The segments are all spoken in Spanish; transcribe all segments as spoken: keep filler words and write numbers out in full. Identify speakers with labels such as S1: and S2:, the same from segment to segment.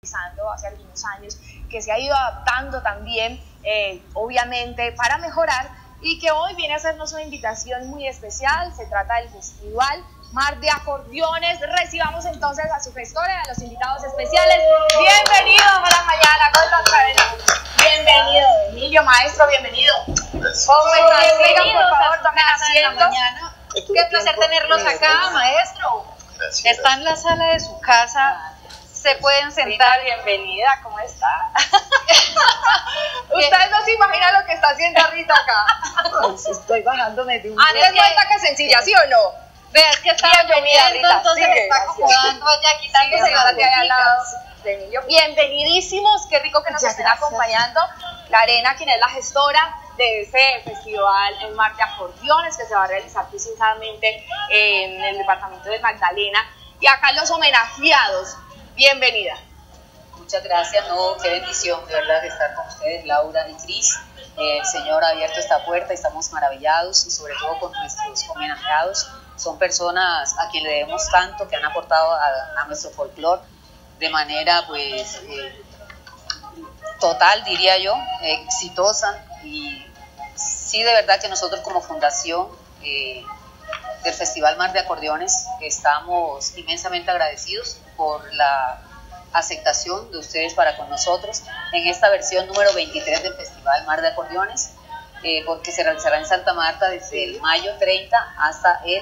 S1: hace algunos años, que se ha ido adaptando también, eh, obviamente, para mejorar, y que hoy viene a hacernos una invitación muy especial. Se trata del Festival Mar de Acordeones. Recibamos entonces a su gestora y a los invitados especiales. Bienvenidos a la mañana, ¿cómo estás, Cadena? Bienvenido, Emilio, maestro, bienvenido. ¿Cómo estás? Venga, por favor, tomen asiento.
S2: Qué placer tenerlos acá, maestro.
S3: Gracias.
S2: Está en la sala de su casa, se pueden sentar.
S1: Bienvenida, ¿cómo está? Ustedes no se imaginan lo que está haciendo Rita acá.
S3: Pues estoy bajándome de un...
S1: Antes muerta que sencilla, ¿sí o no?
S2: Vea, es que está
S1: Bienvenida,
S2: lloviendo,
S1: Rita,
S2: entonces
S1: sigue,
S2: está
S1: gracias.
S2: acomodando allá, quitándose
S1: Sigue,
S2: las
S1: siéntate ahí al lado
S2: boticas.
S1: de Emilio. Bienvenidísimos, qué rico que nos
S3: Muchas
S1: estén
S3: gracias.
S1: acompañando. Lorena, quien es la gestora de ese festival en Mar de Acordeones, que se va a realizar precisamente en el departamento de Magdalena. Y acá los homenajeados. Bienvenida.
S4: Muchas gracias, no, qué bendición de verdad de estar con ustedes, Laura y Cris. Eh, el Señor ha abierto esta puerta y estamos maravillados, y sobre todo con nuestros homenajeados. Son personas a quien le debemos tanto, que han aportado a, a nuestro folclore de manera pues eh, total, diría yo, eh, exitosa. Y sí, de verdad que nosotros como fundación eh, del Festival Mar de Acordeones estamos inmensamente agradecidos por la aceptación de ustedes para con nosotros en esta versión número veintitrés del Festival Mar de Acordeones, eh, porque se realizará en Santa Marta desde el mayo treinta hasta el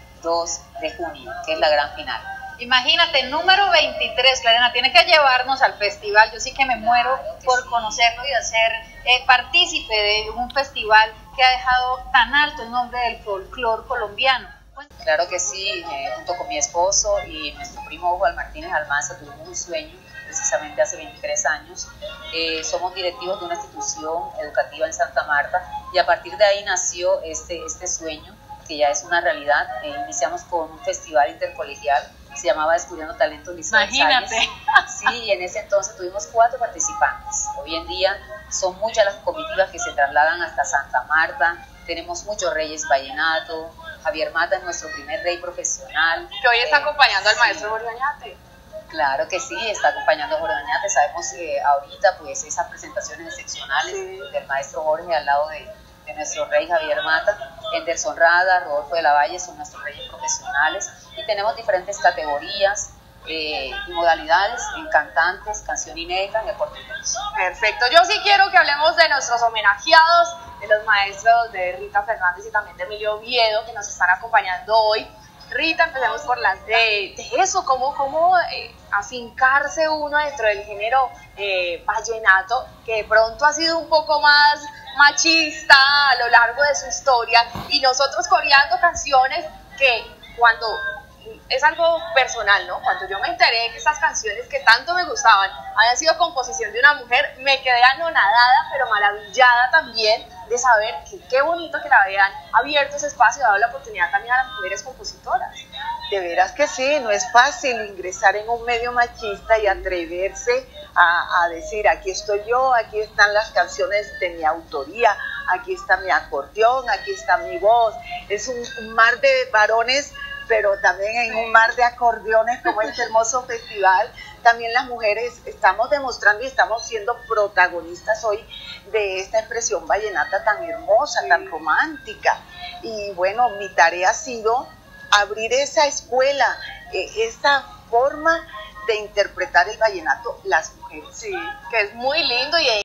S4: dos de junio, que es la gran final.
S2: Imagínate, número veintitrés, Lorena, tiene que llevarnos al festival. Yo sí que me muero por conocerlo y de ser eh, partícipe de un festival que ha dejado tan alto el nombre del folclore colombiano.
S4: Claro que sí, eh, junto con mi esposo y nuestro primo Juan Martínez Almanza tuvimos un sueño precisamente hace veintitrés años. Eh, somos directivos de una institución educativa en Santa Marta y a partir de ahí nació este, este sueño, que ya es una realidad. Eh, iniciamos con un festival intercolegial, se llamaba Descubriendo Talentos Liceo
S2: Imagínate.
S4: Sí, y en ese entonces tuvimos cuatro participantes. Hoy en día son muchas las comitivas que se trasladan hasta Santa Marta. Tenemos muchos reyes vallenato. Javier Mata es nuestro primer rey profesional.
S1: Que hoy está
S4: Eh,
S1: acompañando al
S4: sí.
S1: maestro Jorge Oñate.
S4: Claro que sí, está acompañando a Jorge Oñate. Sabemos que ahorita pues esas presentaciones excepcionales
S1: Sí.
S4: del maestro Jorge al lado de, de nuestro rey Javier Mata. Anderson Rada, Rodolfo de la Valle son nuestros reyes profesionales, y tenemos diferentes categorías eh, y modalidades en cantantes, canción inédita y acordeones.
S1: Perfecto, yo sí quiero que hablemos de nuestros homenajeados, de los maestros de Rita Fernández y también de Emilio Oviedo, que nos están acompañando hoy. Rita, empecemos por las de, de eso, cómo, cómo eh, afincarse uno dentro del género eh, vallenato, que de pronto ha sido un poco más machista a lo largo de su historia, y nosotros coreando canciones que cuando... es algo personal, ¿no? Cuando yo me enteré que estas canciones que tanto me gustaban habían sido composición de una mujer, me quedé anonadada, pero maravillada también de saber que qué bonito que la habían abierto ese espacio y dado la oportunidad también a las mujeres compositoras.
S3: De veras que sí, no es fácil ingresar en un medio machista y atreverse a, a decir, aquí estoy yo, aquí están las canciones de mi autoría, aquí está mi acordeón, aquí está mi voz. Es un, un mar de varones, pero también en un mar de acordeones como este hermoso festival. También las mujeres estamos demostrando y estamos siendo protagonistas hoy de esta expresión vallenata tan hermosa, tan romántica. Y bueno, mi tarea ha sido abrir esa escuela, eh, esa forma de interpretar el vallenato las mujeres.
S1: Sí, que es muy lindo y